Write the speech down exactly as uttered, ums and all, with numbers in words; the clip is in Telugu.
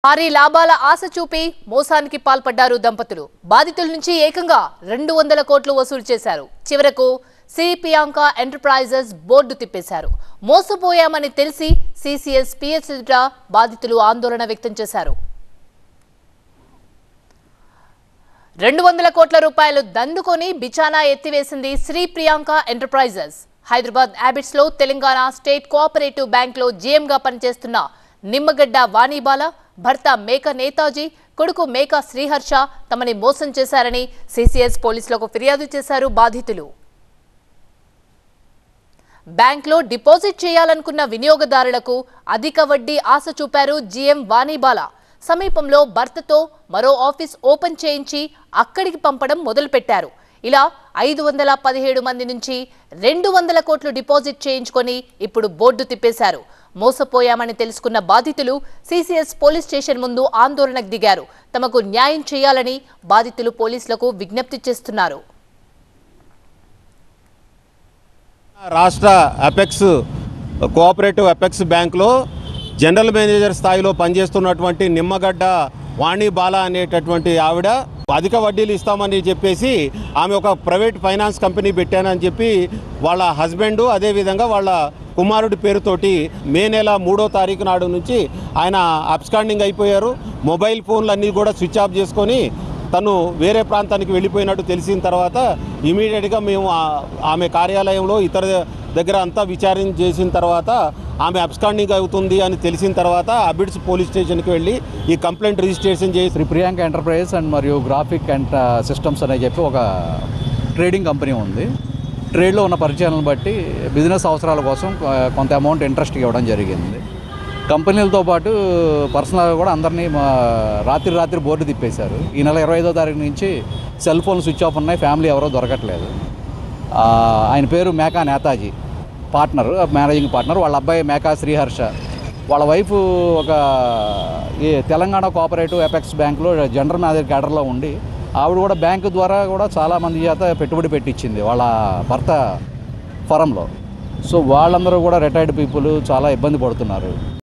భారీ లాభాల ఆశ చూపి మోసానికి పాల్పడ్డారు దంపతులు. బాధితుల నుంచి ఏకంగా రెండు వందల కోట్లు వసూలు చేశారు. చివరకు శ్రీ ప్రియాంక ఎంటర్ప్రైజెస్ బోర్డు తిప్పేశారు. మోసపోయామని తెలిసి సిసిఎస్ పిఎస్ ఎదుట బాధితులు ఆందోళన వ్యక్తం చేశారు. రెండు వందల కోట్ల రూపాయలు దండుకొని బిచానా ఎత్తివేసింది శ్రీ ప్రియాంక ఎంటర్ప్రైజెస్. హైదరాబాద్ హ్యాబిట్స్ లో తెలంగాణ స్టేట్ కోఆపరేటివ్ బ్యాంక్ లో జీఎంగా పనిచేస్తున్న నిమ్మగడ్డ వాణిబాల, భర్త మేక నేతాజీ, కొడుకు మేక శ్రీహర్ష తమని మోసం చేశారని సిసిఎస్ పోలీసులకు ఫిర్యాదు చేశారు బాధితులు. బ్యాంక్లో డిపాజిట్ చేయాలనుకున్న వినియోగదారులకు అధిక వడ్డీ ఆశ చూపారు జీఎం వాణిబాల. సమీపంలో భర్తతో మరో ఆఫీస్ ఓపెన్ చేయించి అక్కడికి పంపడం మొదలుపెట్టారు. ఇలా ఐదు వందల పదిహేడు మంది నుంచి రెండు వందల కోట్లు డిపాజిట్ చేయించుకొని ఇప్పుడు బోర్డు తిప్పేశారు. మోసపోయామని తెలుసుకున్న బాధితులు సిసిఎస్ పోలీస్ స్టేషన్ ముందు ఆందోళనకు దిగారు. తమకు న్యాయం చేయాలని బాధితులు పోలీసులకు విజ్ఞప్తి చేస్తున్నారు. రాష్ట్ర అపెక్స్ కోఆపరేటివ్ అపెక్స్ బ్యాంకులో జనరల్ మేనేజర్ స్థాయిలో పనిచేస్తున్నటువంటి నిమ్మగడ్డ వాణిబాల అనేటటువంటి ఆవిడ అధిక వడ్డీలు ఇస్తామని చెప్పేసి ఆమె ఒక ప్రైవేట్ ఫైనాన్స్ కంపెనీ పెట్టానని చెప్పి వాళ్ళ హస్బెండ్ అదేవిధంగా వాళ్ళ కుమారుడి పేరుతోటి మే నెల మూడో తారీఖు నాడు నుంచి ఆయన అబ్స్కాండింగ్ అయిపోయారు. మొబైల్ ఫోన్లు అన్నీ కూడా స్విచ్ ఆఫ్ చేసుకొని తను వేరే ప్రాంతానికి వెళ్ళిపోయినట్టు తెలిసిన తర్వాత ఇమీడియట్గా మేము ఆమె కార్యాలయంలో ఇతర దగ్గర అంతా విచారణ చేసిన తర్వాత ఆమె అబ్స్కాండింగ్ అవుతుంది అని తెలిసిన తర్వాత అబిడ్స్ పోలీస్ స్టేషన్కి వెళ్ళి ఈ కంప్లైంట్ రిజిస్ట్రేషన్ చేసి శ్రీ ప్రియాంక ఎంటర్ప్రైజెస్ అండ్ మరియు గ్రాఫిక్ అండ్ సిస్టమ్స్ అనే చెప్పి ఒక ట్రేడింగ్ కంపెనీ ఉంది. ట్రేడ్లో ఉన్న పరిచయాలను బట్టి బిజినెస్ అవసరాల కోసం కొంత అమౌంట్ ఇంట్రెస్ట్ ఇవ్వడం జరిగింది. కంపెనీలతో పాటు పర్సనల్గా కూడా అందరినీ రాత్రి రాత్రి బోర్డు తిప్పేశారు. ఈ నెల ఇరవై ఐదో తారీఖు నుంచి సెల్ ఫోన్ స్విచ్ ఆఫ్ ఉన్నాయి, ఫ్యామిలీ ఎవరో దొరకట్లేదు. ఆయన పేరు Meka Netaji, partner, managing partner. వాళ్ళ అబ్బాయి మేకా శ్రీహర్ష, వాళ్ళ వైఫ్ ఒక ఈ తెలంగాణ కోఆపరేటివ్ అపెక్స్ బ్యాంకులో జనరల్ మేనేజర్ క్యాడర్లో ఉండి ఆవిడ కూడా బ్యాంకు ద్వారా కూడా చాలామంది చేత పెట్టుబడి పెట్టించింది వాళ్ళ భర్త ఫరంలో. సో వాళ్ళందరూ కూడా రిటైర్డ్ పీపుల్ చాలా ఇబ్బంది పడుతున్నారు.